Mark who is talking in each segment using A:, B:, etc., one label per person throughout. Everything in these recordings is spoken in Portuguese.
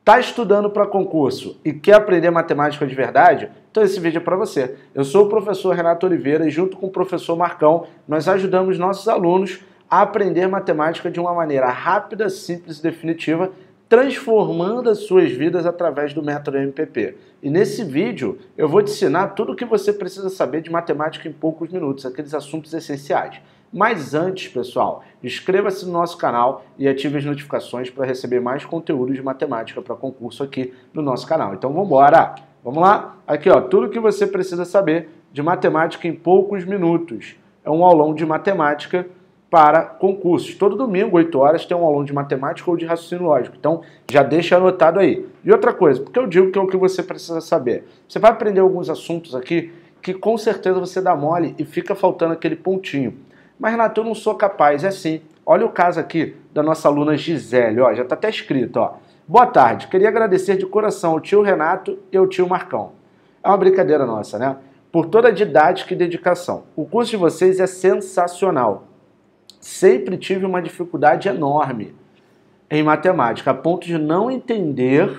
A: Tá estudando para concurso e quer aprender matemática de verdade? Então esse vídeo é para você. Eu sou o professor Renato Oliveira e junto com o professor Marcão, nós ajudamos nossos alunos a aprender matemática de uma maneira rápida, simples e definitiva, transformando as suas vidas através do método MPP. E nesse vídeo eu vou te ensinar tudo o que você precisa saber de matemática em poucos minutos, aqueles assuntos essenciais. Mas antes, pessoal, inscreva-se no nosso canal e ative as notificações para receber mais conteúdo de matemática para concurso aqui no nosso canal. Então vamos embora! Vamos lá? Aqui, ó, tudo o que você precisa saber de matemática em poucos minutos. É um aulão de matemática para concursos. Todo domingo, 8 horas, tem um aulão de matemática ou de raciocínio lógico. Então, já deixa anotado aí. E outra coisa, porque eu digo que é o que você precisa saber. Você vai aprender alguns assuntos aqui que com certeza você dá mole e fica faltando aquele pontinho. Mas, Renato, eu não sou capaz. É sim. Olha o caso aqui da nossa aluna Gisele. Ó, já está até escrito, ó. Boa tarde. Queria agradecer de coração ao tio Renato e ao tio Marcão. É uma brincadeira nossa, né? Por toda a didática e dedicação. O curso de vocês é sensacional. Sempre tive uma dificuldade enorme em matemática, a ponto de não entender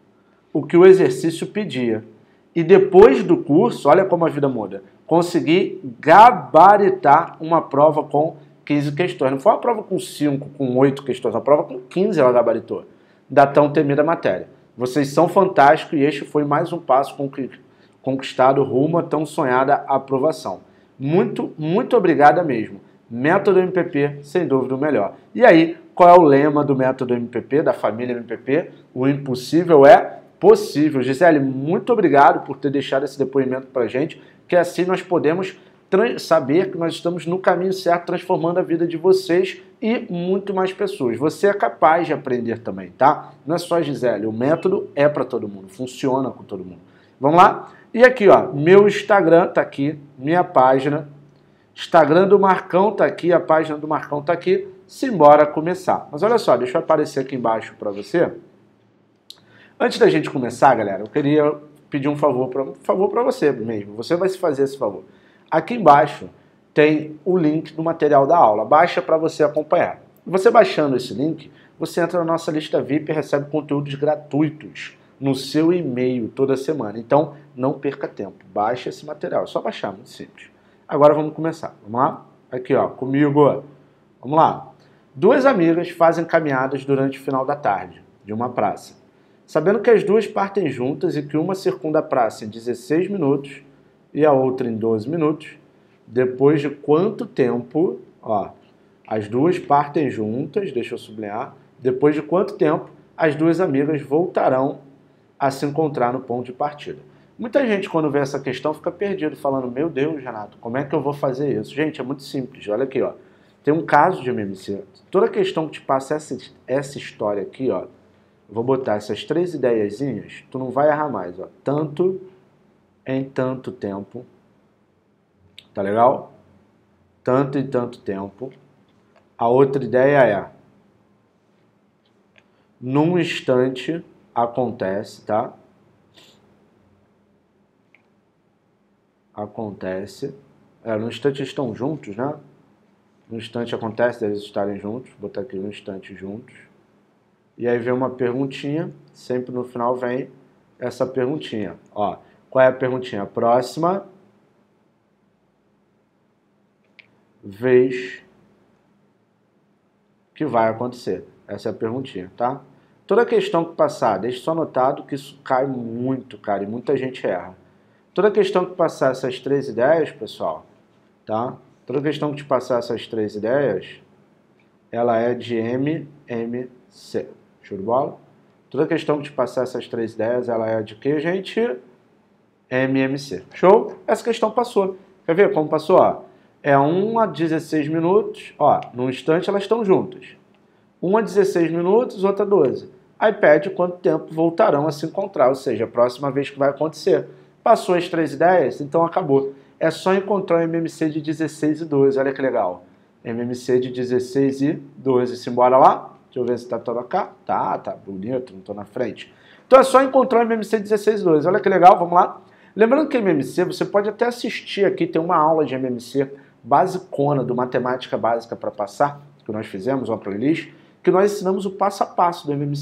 A: o que o exercício pedia. E depois do curso, olha como a vida muda, consegui gabaritar uma prova com 15 questões. Não foi uma prova com 5, com 8 questões, uma prova com 15 ela gabaritou, da tão temida matéria. Vocês são fantásticos e este foi mais um passo conquistado rumo à tão sonhada aprovação. Muito, muito obrigada mesmo. Método MPP, sem dúvida o melhor. E aí, qual é o lema do método MPP, da família MPP? O impossível é possível. Gisele, muito obrigado por ter deixado esse depoimento para a gente, que assim nós podemos saber que nós estamos no caminho certo, transformando a vida de vocês e muito mais pessoas. Você é capaz de aprender também, tá? Não é só Gisele, o método é para todo mundo, funciona com todo mundo. Vamos lá? E aqui, ó, meu Instagram tá aqui, minha página. Instagram do Marcão tá aqui, a página do Marcão tá aqui. Simbora começar. Mas olha só, deixa eu aparecer aqui embaixo para você. Antes da gente começar, galera, eu queria pedir um favor para você mesmo. Você vai se fazer esse favor. Aqui embaixo tem o link do material da aula. Baixa para você acompanhar. Você baixando esse link, você entra na nossa lista VIP e recebe conteúdos gratuitos no seu e-mail toda semana. Então, não perca tempo. Baixa esse material. É só baixar, muito simples. Agora vamos começar. Vamos lá? Aqui, ó, comigo. Vamos lá. Duas amigas fazem caminhadas durante o final da tarde de uma praça. Sabendo que as duas partem juntas e que uma circunda a praça em 16 minutos e a outra em 12 minutos, depois de quanto tempo, ó, as duas partem juntas, deixa eu sublinhar, depois de quanto tempo as duas amigas voltarão a se encontrar no ponto de partida. Muita gente, quando vê essa questão, fica perdido, falando, meu Deus, Renato, como é que eu vou fazer isso? Gente, é muito simples, olha aqui, ó. Tem um caso de MMC. Toda questão que te passa essa história aqui, ó, vou botar essas 3 ideiazinhas, tu não vai errar mais, ó. Tanto em tanto tempo, tá legal? Tanto em tanto tempo. A outra ideia é, num instante acontece, tá? Acontece. No instante eles estão juntos, né? No instante acontece deles estarem juntos. Vou botar aqui no instante juntos. E aí vem uma perguntinha. Sempre no final vem essa perguntinha. Ó, qual é a perguntinha? Próxima vez que vai acontecer. Essa é a perguntinha, tá? Toda questão que passar, deixe só anotado que isso cai muito, cara, e muita gente erra. Toda questão que passar essas 3 ideias, pessoal, tá? Toda questão que te passar essas 3 ideias, ela é de MMC. Show de bola? Toda questão que te passar essas 3 ideias, ela é de quê, gente? MMC. Show? Essa questão passou. Quer ver como passou? Ó, é 1 a 16 minutos. Ó, num instante elas estão juntas. 1 a 16 minutos, outra 12. Aí pede quanto tempo voltarão a se encontrar, ou seja, a próxima vez que vai acontecer. Passou as 3 ideias, então acabou. É só encontrar o MMC de 16 e 12, olha que legal. MMC de 16 e 12, simbora lá? Deixa eu ver se tá toda cá. Tá bonito, não tô na frente. Então é só encontrar o MMC de 16 e 12, olha que legal, vamos lá? Lembrando que MMC, você pode até assistir aqui, tem uma aula de MMC basicona, do Matemática Básica para Passar, que nós fizemos, uma playlist, que nós ensinamos o passo a passo do MMC.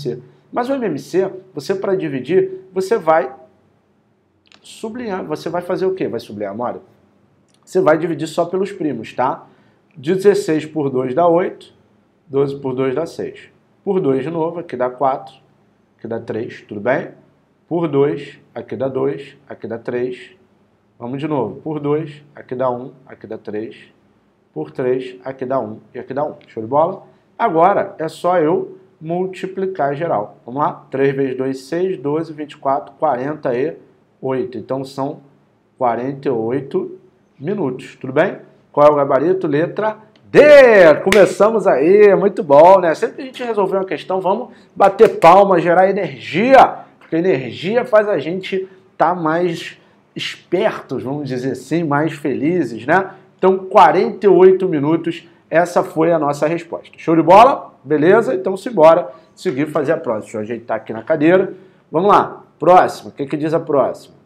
A: Mas o MMC, você para dividir, você vai sublinhar. Você vai fazer o quê? Vai sublinhar, Amora? Você vai dividir só pelos primos, tá? 16 por 2 dá 8, 12 por 2 dá 6. Por 2 de novo, aqui dá 4, aqui dá 3, tudo bem? Por 2, aqui dá 2, aqui dá 3. Vamos de novo, por 2, aqui dá 1, aqui dá 3. Por 3, aqui dá 1 e aqui dá 1. Show de bola? Agora é só eu multiplicar geral. Vamos lá? 3 vezes 2, 6, 12, 24, 48. Então são 48 minutos. Tudo bem? Qual é o gabarito? Letra D. Começamos aí. Muito bom, né? Sempre que a gente resolver uma questão, vamos bater palma, gerar energia. Porque energia faz a gente estar mais espertos, vamos dizer assim, mais felizes, né? Então, 48 minutos, essa foi a nossa resposta. Show de bola? Beleza? Então, simbora seguir fazer a próxima. Deixa eu ajeitar aqui na cadeira. Vamos lá. Próxima. O que diz a próxima?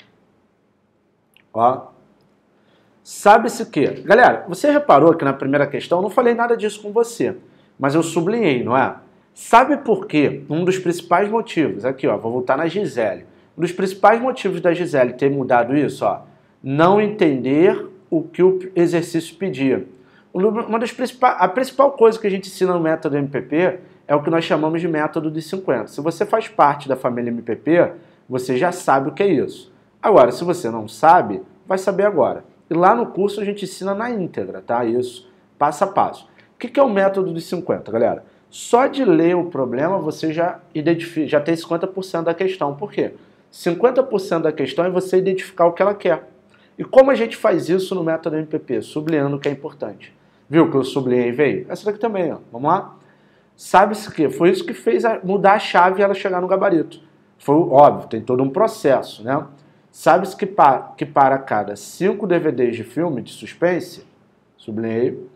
A: Ó. Sabe-se que... Galera, você reparou que na primeira questão eu não falei nada disso com você, mas eu sublinhei, não é? Sabe por quê? Um dos principais motivos, aqui ó, vou voltar na Gisele. Um dos principais motivos da Gisele ter mudado isso, ó, não entender o que o exercício pedia. A principal coisa que a gente ensina no método MPP é o que nós chamamos de método dos 50. Se você faz parte da família MPP, você já sabe o que é isso. Agora, se você não sabe, vai saber agora. E lá no curso a gente ensina na íntegra, tá? Isso, passo a passo. O que é o método dos 50, galera? Só de ler o problema você já tem 50% da questão. Por quê? 50% da questão é você identificar o que ela quer. E como a gente faz isso no método MPP? Sublinhando o que é importante. Viu que eu sublinhei e veio? Essa daqui também, ó. Vamos lá? Sabe-se que foi isso que fez mudar a chave e ela chegar no gabarito. Foi óbvio, tem todo um processo, né? Sabe-se que para cada 5 DVDs de filme de suspense, sublinhei,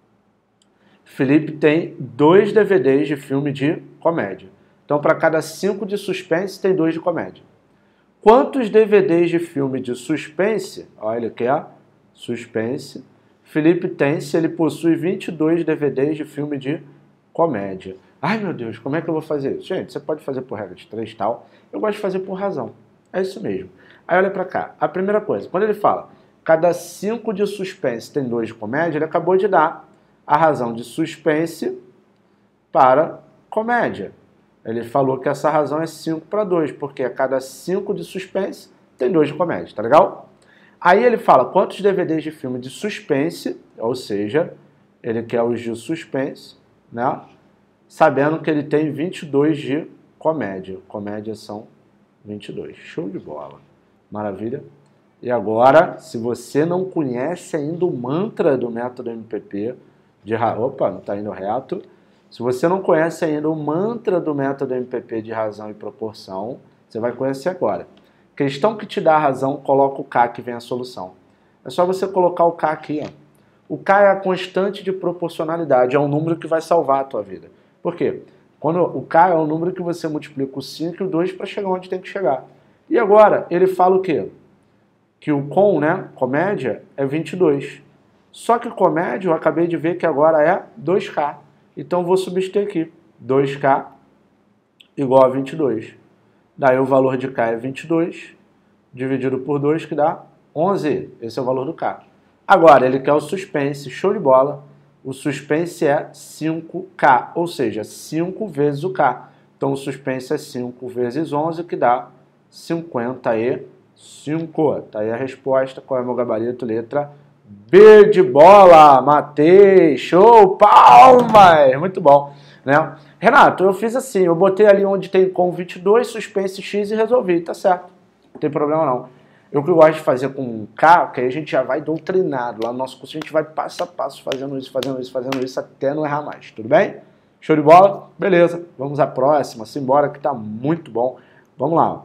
A: Felipe tem 2 DVDs de filme de comédia. Então, para cada 5 de suspense, tem 2 de comédia. Quantos DVDs de filme de suspense, olha aqui, ó, suspense, Felipe tem se ele possui 22 DVDs de filme de comédia? Ai, meu Deus, como é que eu vou fazer isso? Gente, você pode fazer por regra de 3 e tal. Eu gosto de fazer por razão. É isso mesmo. Aí olha pra cá. A primeira coisa, quando ele fala cada 5 de suspense tem 2 de comédia, ele acabou de dar a razão de suspense para comédia. Ele falou que essa razão é 5 para 2, porque a cada 5 de suspense tem 2 de comédia, tá legal? Aí ele fala quantos DVDs de filme de suspense, ou seja, ele quer os de suspense, né? Sabendo que ele tem 22 de comédia. Comédia são 22. Show de bola. Maravilha. E agora, se você não conhece ainda o mantra do método MPP, opa, não está indo reto. Se você não conhece ainda o mantra do método MPP de razão e proporção, você vai conhecer agora. Questão que te dá a razão, coloca o K que vem a solução. É só você colocar o K aqui, ó. O K é a constante de proporcionalidade, é um número que vai salvar a tua vida. Por quê? Quando o K é o número que você multiplica o 5 e o 2 para chegar onde tem que chegar. E agora, ele fala o quê? Que o né, comédia, é 22. Só que comédia, eu acabei de ver que agora é 2K. Então, vou substituir aqui. 2K igual a 22. Daí, o valor de K é 22, dividido por 2, que dá 11. Esse é o valor do K. Agora, ele quer o suspense. Show de bola. O suspense é 5K, ou seja, 5 vezes o K. Então, o suspense é 5 vezes 11, que dá 55. Tá aí a resposta. Qual é o meu gabarito? Letra B de bola. Matei. Show. Palmas. Muito bom, né? Renato, eu fiz assim. Eu botei ali onde tem com 22, suspense X e resolvi. Tá certo. Não tem problema não. Eu que gosto de fazer com K, que aí a gente já vai doutrinado. Lá no nosso curso a gente vai passo a passo fazendo isso, até não errar mais. Tudo bem? Show de bola? Beleza. Vamos à próxima. Simbora que tá muito bom. Vamos lá.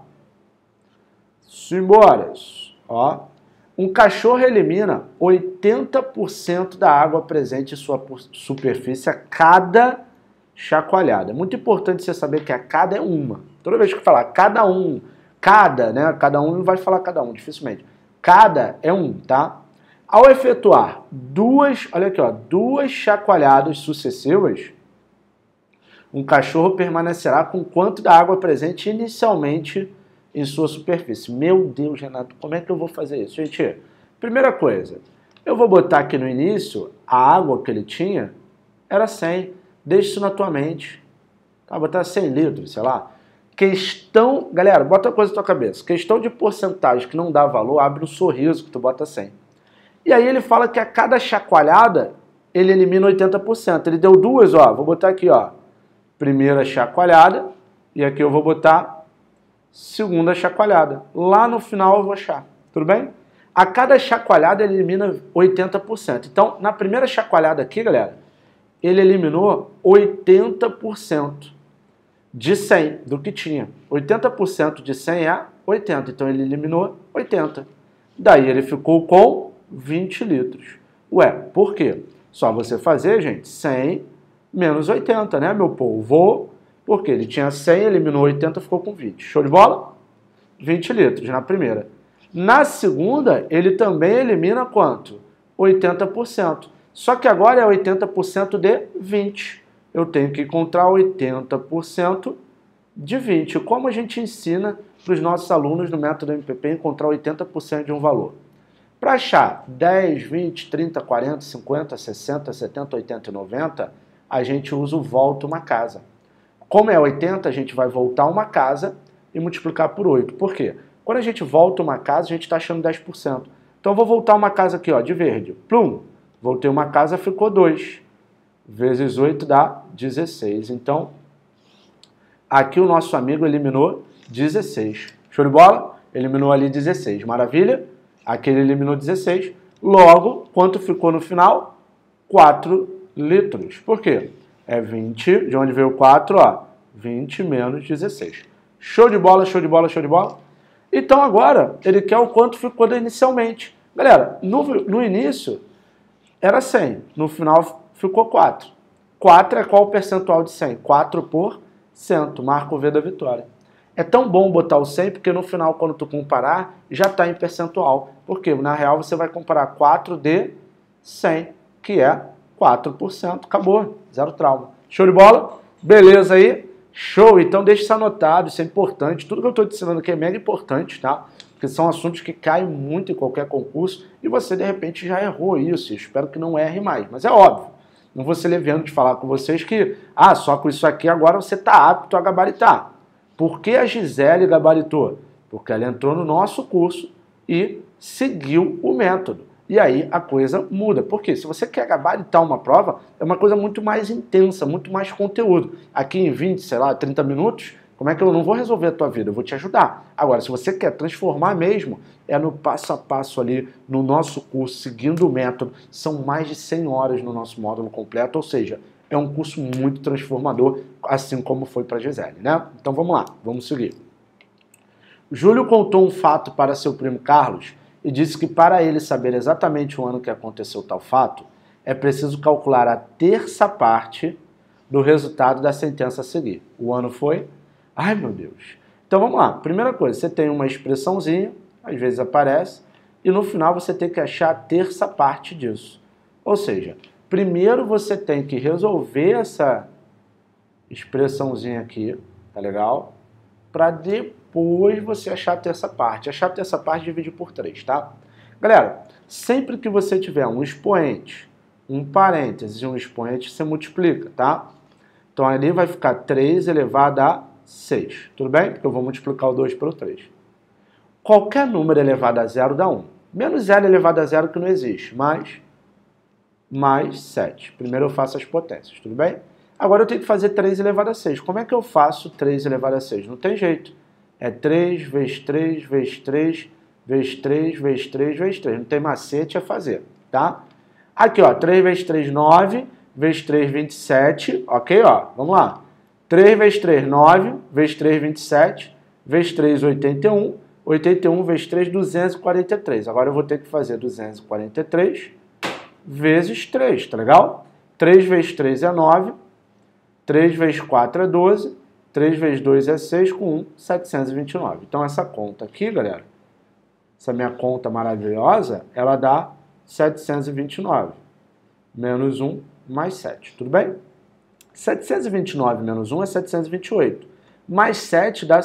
A: Simboras. Ó. Um cachorro elimina 80% da água presente em sua superfície a cada chacoalhada. É muito importante você saber que a cada é uma. Toda vez que falar cada um, né? Cada um não vai falar cada um, dificilmente. Cada é um, tá? Ao efetuar duas, olha aqui, ó, duas chacoalhadas sucessivas, um cachorro permanecerá com quanto da água presente inicialmente em sua superfície. Meu Deus, Renato, como é que eu vou fazer isso? Gente, primeira coisa, eu vou botar aqui no início, a água que ele tinha era 100. Deixa isso na tua mente. Tá? Botar 100 litros, sei lá. Questão, galera, bota uma coisa na tua cabeça. Questão de porcentagem que não dá valor, abre um sorriso que tu bota 100. E aí ele fala que a cada chacoalhada, ele elimina 80%. Ele deu duas, ó, vou botar aqui, ó. Primeira chacoalhada, e aqui eu vou botar segunda chacoalhada. Lá no final eu vou achar, tudo bem? A cada chacoalhada ele elimina 80%. Então, na primeira chacoalhada aqui, galera, ele eliminou 80% de 100 do que tinha. 80% de 100 é 80, então ele eliminou 80. Daí ele ficou com 20 litros. Ué, por quê? Só você fazer, gente, 100 menos 80, né, meu povo? Porque ele tinha 100, eliminou 80, ficou com 20. Show de bola? 20 litros na primeira. Na segunda, ele também elimina quanto? 80%. Só que agora é 80% de 20. Eu tenho que encontrar 80% de 20. Como a gente ensina para os nossos alunos no método MPP encontrar 80% de um valor? Para achar 10, 20, 30, 40, 50, 60, 70, 80 e 90, a gente usa o volta uma casa. Como é 80, a gente vai voltar uma casa e multiplicar por 8. Por quê? Quando a gente volta uma casa, a gente está achando 10%. Então eu vou voltar uma casa aqui, ó, de verde. Plum! Voltei uma casa, ficou 2. Vezes 8 dá 16. Então, aqui o nosso amigo eliminou 16. Show de bola? Eliminou ali 16. Maravilha? Aqui ele eliminou 16. Logo, quanto ficou no final? 4 litros. Por quê? É 20. De onde veio o 4? Ó, 20 menos 16. Show de bola, show de bola, show de bola? Então agora, ele quer o quanto ficou inicialmente. Galera, no início era 100. No final ficou 4. 4 é qual o percentual de 100? 4%. Marca o V da vitória. É tão bom botar o 100 porque no final, quando tu comparar, já está em percentual. Porque na real você vai comparar 4 de 100, que é 4%. Acabou. Zero trauma. Show de bola? Beleza aí? Show! Então deixa isso anotado, isso é importante. Tudo que eu estou te ensinando aqui é mega importante, tá? Porque são assuntos que caem muito em qualquer concurso e você, de repente, já errou isso. Eu espero que não erre mais. Mas é óbvio. Não vou ser leviano de falar com vocês que, só com isso aqui agora você está apto a gabaritar. Por que a Gisele gabaritou? Porque ela entrou no nosso curso e seguiu o método. E aí a coisa muda. Porque se você quer gabaritar uma prova, é uma coisa muito mais intensa, muito mais conteúdo. Aqui em 20, sei lá, 30 minutos, como é que eu não vou resolver a tua vida? Eu vou te ajudar. Agora, se você quer transformar mesmo, é no passo a passo ali, no nosso curso, seguindo o método. São mais de 100 horas no nosso módulo completo, ou seja, é um curso muito transformador, assim como foi para a Gisele, né? Então vamos lá, vamos seguir. Júlio contou um fato para seu primo Carlos e disse que para ele saber exatamente o ano que aconteceu tal fato, é preciso calcular a terça parte do resultado da sentença a seguir. O ano foi? Ai, meu Deus. Então vamos lá. Primeira coisa, você tem uma expressãozinha, às vezes aparece, e no final você tem que achar a terça parte disso. Ou seja, primeiro você tem que resolver essa expressãozinha aqui, tá legal? Para depois você achar a terça parte. Achar a terça parte dividir por 3, tá? Galera, sempre que você tiver um expoente, um parênteses e um expoente, você multiplica, tá? Então ali vai ficar 3 elevado a 6, tudo bem? Porque eu vou multiplicar o 2 pelo 3. Qualquer número elevado a 0 dá 1. Menos 0 elevado a 0 que não existe, mais 7. Primeiro eu faço as potências, tudo bem? Agora eu tenho que fazer 3 elevado a 6. Como é que eu faço 3 elevado a 6? Não tem jeito. É 3 vezes 3 vezes 3 vezes 3 vezes 3 vezes 3. Não tem macete a fazer, tá? Aqui, ó, 3 vezes 3, 9, vezes 3, 27, ok, ó, vamos lá. 3 vezes 3, 9, vezes 3, 27, vezes 3, 81, 81 vezes 3, 243. Agora eu vou ter que fazer 243 vezes 3, tá legal? 3 vezes 3 é 9, 3 vezes 4 é 12, 3 vezes 2 é 6, com 1, 729. Então essa conta aqui, galera, essa minha conta maravilhosa, ela dá 729. Menos 1 mais 7, tudo bem? 729 menos 1 é 728. Mais 7 dá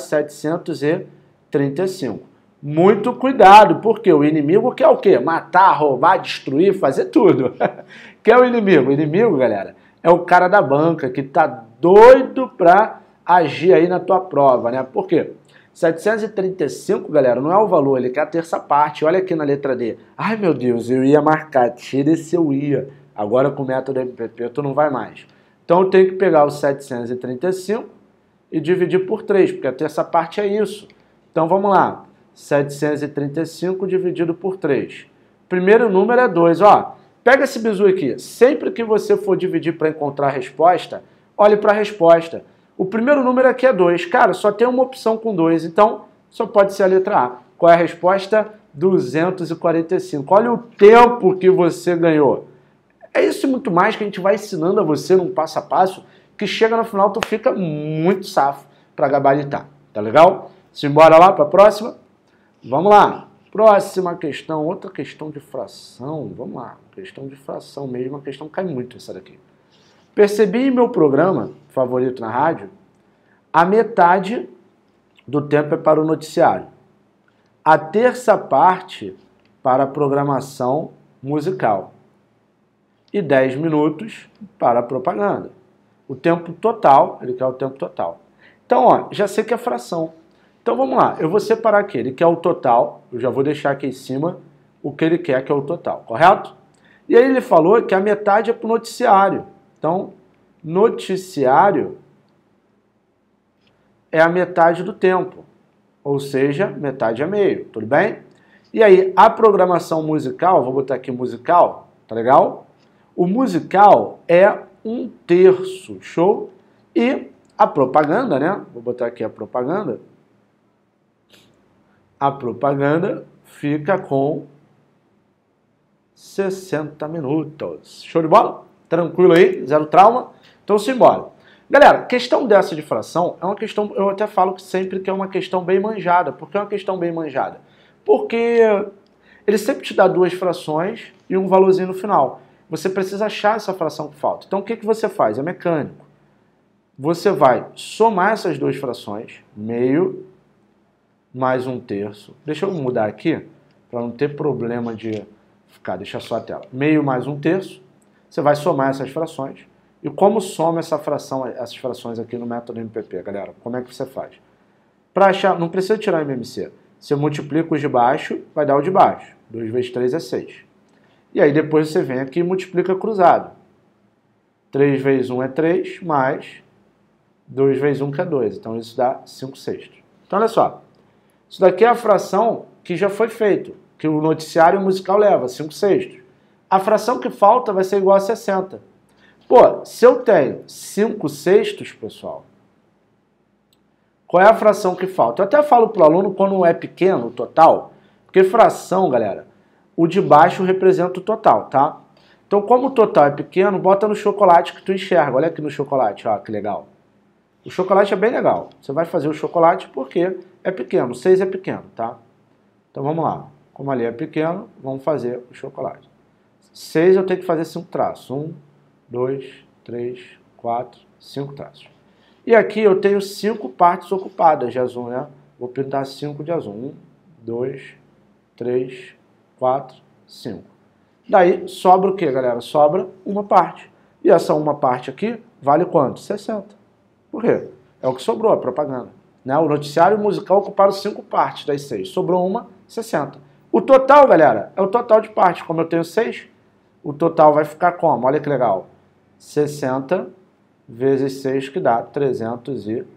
A: 735. Muito cuidado, porque o inimigo quer o quê? Matar, roubar, destruir, fazer tudo. Quer o inimigo? O inimigo, galera, é o cara da banca que tá doido pra agir aí na tua prova, né? Por quê? 735, galera, não é o valor, ele quer a terça parte. Olha aqui na letra D. Ai, meu Deus, eu ia marcar, tira esse eu ia. Agora com o método MPP tu não vai mais. Então eu tenho que pegar o 735 e dividir por 3, porque a terça parte é isso. Então vamos lá. 735 dividido por 3. Primeiro número é 2. Ó, pega esse bizu aqui. Sempre que você for dividir para encontrar a resposta, olhe para a resposta. O primeiro número aqui é 2. Cara, só tem uma opção com 2, então só pode ser a letra A. Qual é a resposta? 245. Olha o tempo que você ganhou. É isso e muito mais que a gente vai ensinando a você num passo a passo, que chega no final tu fica muito safo para gabaritar. Tá legal? Simbora lá para a próxima? Vamos lá. Próxima questão, outra questão de fração. Vamos lá. Questão de fração mesmo, a questão cai muito essa daqui. Percebi em meu programa favorito na rádio, a metade do tempo é para o noticiário. A terça parte para a programação musical. E 10 minutos para a propaganda. O tempo total, ele quer o tempo total. Então, ó, já sei que é fração. Então vamos lá, eu vou separar aqui, ele quer o total, eu já vou deixar aqui em cima o que ele quer, que é o total, correto? E aí ele falou que a metade é para o noticiário. Então, noticiário é a metade do tempo, ou seja, metade é meio, tudo bem? E aí, a programação musical, vou botar aqui musical, tá legal? O musical é 1/3, show? E a propaganda, né? Vou botar aqui a propaganda. A propaganda fica com 60 minutos. Show de bola? Tranquilo aí? Zero trauma? Então, simbora. Galera, questão dessa de fração é uma questão, eu até falo sempre que é uma questão bem manjada. Por que é uma questão bem manjada? Porque ele sempre te dá duas frações e um valorzinho no final. Você precisa achar essa fração que falta. Então, o que você faz? É mecânico. Você vai somar essas duas frações, meio mais 1/3. Deixa eu mudar aqui, para não ter problema de ficar, deixa só a tela. Meio mais 1/3, você vai somar essas frações. E como soma essa fração, essas frações aqui no método MPP, galera? Como é que você faz? Para achar, não precisa tirar MMC. Você multiplica os de baixo, vai dar o de baixo. 2 vezes 3 é 6. E aí depois você vem aqui e multiplica cruzado. 3 vezes 1 é 3, mais 2 vezes 1 que é 2. Então isso dá 5/6. Então olha só. Isso daqui é a fração que já foi feito, que o noticiário musical leva, 5/6. A fração que falta vai ser igual a 60. Pô, se eu tenho 5/6, pessoal, qual é a fração que falta? Eu até falo para o aluno quando é pequeno, o total, porque fração, galera, o de baixo representa o total, tá? Então, como o total é pequeno, bota no chocolate que tu enxerga. Olha aqui no chocolate, ó, que legal. O chocolate é bem legal. Você vai fazer o chocolate porque é pequeno. 6 é pequeno, tá? Então vamos lá. Como ali é pequeno, vamos fazer o chocolate. 6 eu tenho que fazer 5 traços. 1, 2, 3, 4, 5 traços. E aqui eu tenho 5 partes ocupadas de azul, né? Vou pintar 5 de azul. 1, 2, 3, 4, 5. Daí sobra o que, galera? Sobra uma parte. E essa uma parte aqui vale quanto? 60. Por quê? É o que sobrou, a propaganda. Né? O noticiário musical ocuparam 5 partes das 6. Sobrou uma, 60. O total, galera, é o total de partes. Como eu tenho 6, o total vai ficar como? Olha que legal. 60 vezes 6, que dá 300 e...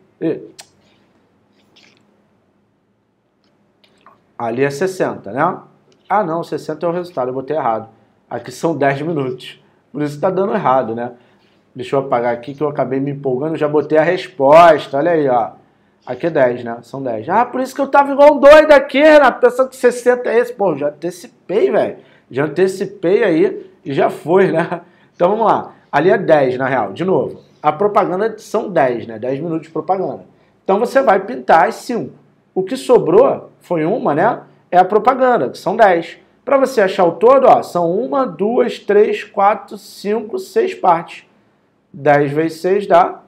A: Ali é 60, né? Ah, não, 60 é o resultado, eu botei errado. Aqui são 10 minutos. Por isso está dando errado, né? Deixa eu apagar aqui que eu acabei me empolgando, já botei a resposta, olha aí, ó. Aqui é 10, né? São 10. Ah, por isso que eu tava igual um doido aqui, Renato, pensando que 60 é esse. Pô, já antecipei, velho. Já antecipei aí e já foi, né? Então vamos lá. Ali é 10, na real. De novo, a propaganda são 10, né? 10 minutos de propaganda. Então você vai pintar as 5. O que sobrou foi uma, né? É a propaganda, que são 10. Para você achar o todo, ó, são 1, 2, 3, 4, 5, 6 partes. 10 vezes 6 dá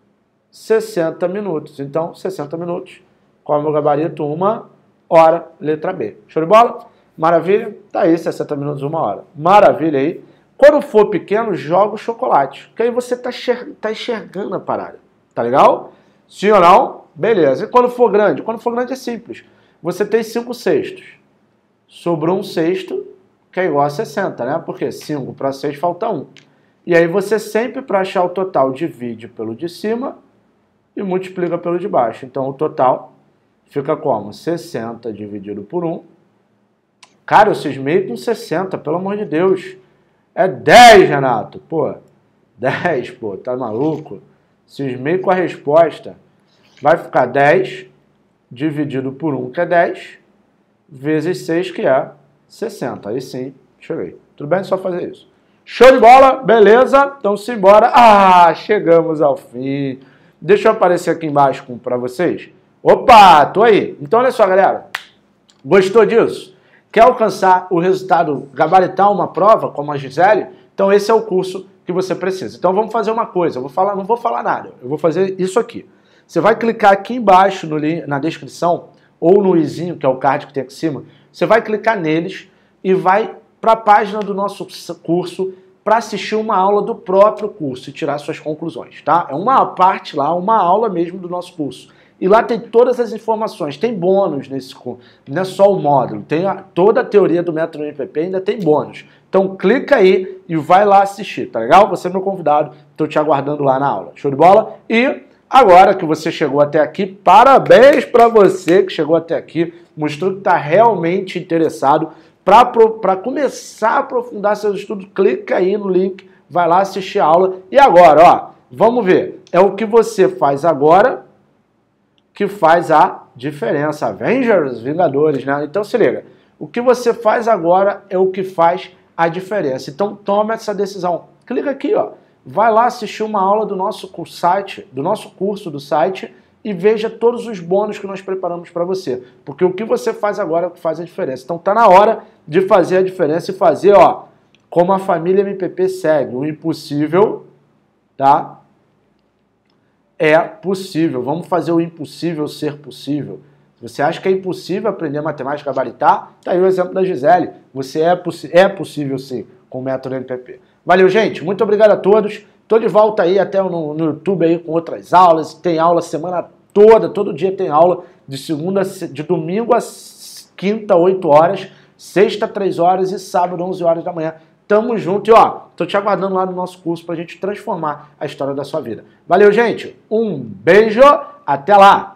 A: 60 minutos. Então, 60 minutos. Qual é o meu gabarito? 1 hora, letra B. Show de bola? Maravilha? Tá aí, 60 minutos, 1 hora. Maravilha aí. Quando for pequeno, joga o chocolate. Que aí você tá enxergando a parada. Tá legal? Sim ou não? Beleza. E quando for grande? Quando for grande é simples. Você tem 5 sextos. Sobrou um sexto, que é igual a 60, né? Porque 5 para 6 falta 1. E aí você sempre, para achar o total, divide pelo de cima e multiplica pelo de baixo. Então, o total fica como? 60 dividido por 1. Cara, eu cismei com 60, pelo amor de Deus. É 10, Renato. Pô, 10, pô, tá maluco? Cismei com a resposta. Vai ficar 10 dividido por 1, que é 10, vezes 6, que é 60. Aí sim, cheguei. Tudo bem? Só fazer isso. Show de bola, beleza? Então simbora. Ah, chegamos ao fim. Deixa eu aparecer aqui embaixo para vocês. Opa, tô aí. Então olha só, galera. Gostou disso? Quer alcançar o resultado, gabaritar uma prova como a Gisele? Então esse é o curso que você precisa. Então vamos fazer uma coisa. Não vou falar nada. Eu vou fazer isso aqui. Você vai clicar aqui embaixo na descrição ou no izinho, que é o card que tem aqui em cima. Você vai clicar neles e vai para a página do nosso curso para assistir uma aula do próprio curso e tirar suas conclusões, tá? É uma parte lá, uma aula mesmo do nosso curso. E lá tem todas as informações, tem bônus nesse curso, não é só o módulo, tem toda a teoria do método MPP, ainda tem bônus. Então clica aí e vai lá assistir, tá legal? Você é meu convidado, estou te aguardando lá na aula. Show de bola? E agora que você chegou até aqui, parabéns para você que chegou até aqui, mostrou que está realmente interessado. Para começar a aprofundar seus estudos, clica aí no link, vai lá assistir a aula. E agora, ó, vamos ver. É o que você faz agora que faz a diferença. Avengers, Vingadores, né? Então se liga. O que você faz agora é o que faz a diferença. Então toma essa decisão. Clica aqui, ó. Vai lá assistir uma aula do nosso site, do nosso curso do site, e veja todos os bônus que nós preparamos para você. Porque o que você faz agora é o que faz a diferença. Então tá na hora de fazer a diferença e fazer, ó, como a família MPP segue. O impossível, tá? É possível. Vamos fazer o impossível ser possível. Se você acha que é impossível aprender matemática gabaritar, tá aí o exemplo da Gisele. Você é possível sim, com o método MPP. Valeu, gente. Muito obrigado a todos. Tô de volta aí até no YouTube aí com outras aulas. Tem aula semana toda, todo dia tem aula, de domingo a quinta, 8 horas, sexta, 3 horas e sábado, 11 horas da manhã. Tamo junto e ó, tô te aguardando lá no nosso curso pra gente transformar a história da sua vida. Valeu, gente. Um beijo, até lá.